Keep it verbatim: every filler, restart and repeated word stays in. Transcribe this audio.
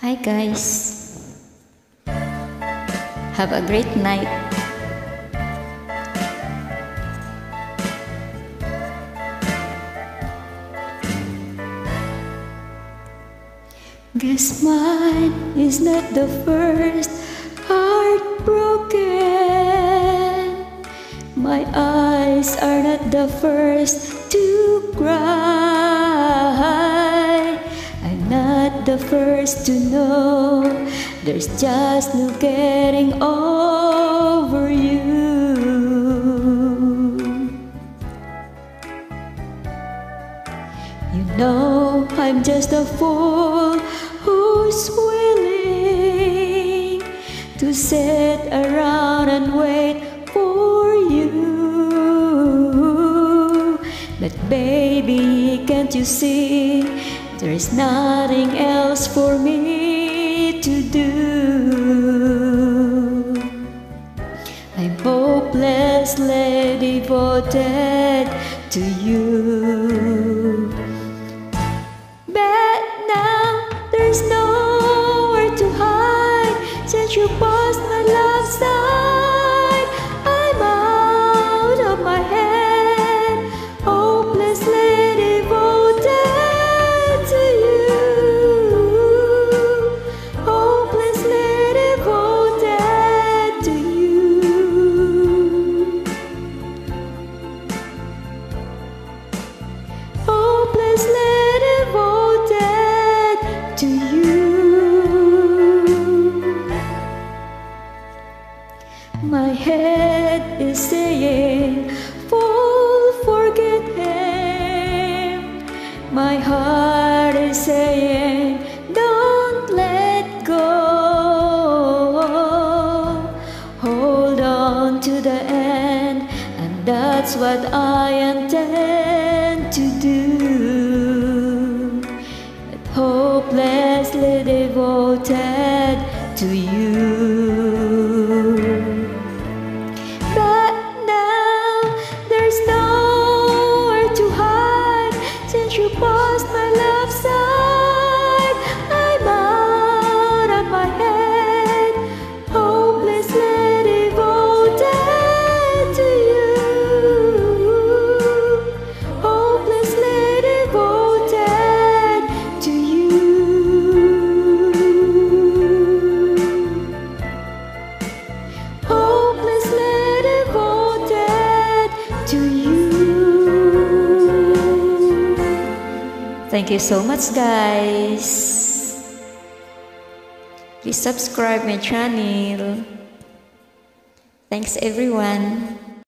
Hi guys, have a great night. Guess mine is not the first heartbroken. My eyes are not the first to cry. I'm not the first to know there's just no getting over you. You know I'm just a fool who's willing to sit around and wait for you. But baby, can't you see there's nothing else for me to do? I'm hopelessly devoted to you. But now there's nowhere to hide since you passed my love side. I'm out of my head, hopelessly devoted to you. Hopelessly devoted to you. Hopelessly devoted to you. My head is saying, fool, forget him. My heart is saying, don't let go. Hold on to the end, and that's what I intend to do. But hopelessly devoted to you. But now there's nowhere to hide since you passed my love side. I'm out of my head, hopelessly devoted to you. Hopelessly devoted to you. Hopelessly devoted to you. Thank you so much, guys. Please subscribe my channel. Thanks everyone.